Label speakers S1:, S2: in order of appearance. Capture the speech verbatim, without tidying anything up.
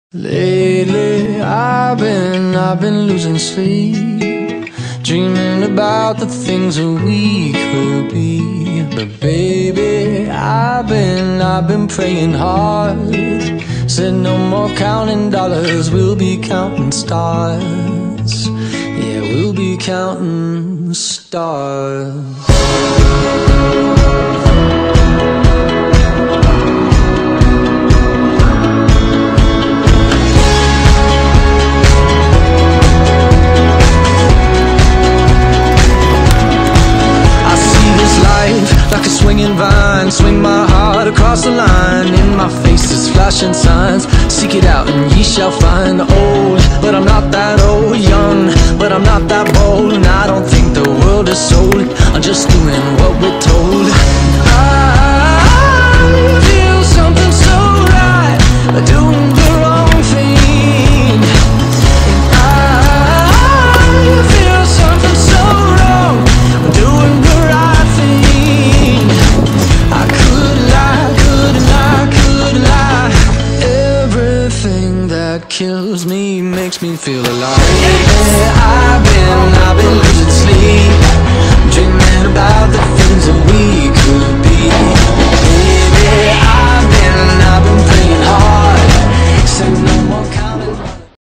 S1: Lately, I've been, I've been losing sleep, dreaming about the things that we could be. But baby, I've been, I've been praying hard. Said no more counting dollars, we'll be counting stars. Yeah, we'll be counting stars. Like a swinging vine, swing my heart across the line. In my face is flashing signs, seek it out and ye shall find. Old, but I'm not that old. Young, but I'm not that bold. And I don't think the world is sold, I'm just doing what we're told. I feel something so right, doing the wrong thing. And I feel something so wrong, doing the right thing. I could lie, could lie, could lie. Everything that kills me makes me feel alive. Yeah, I've been, I've been losing sleep,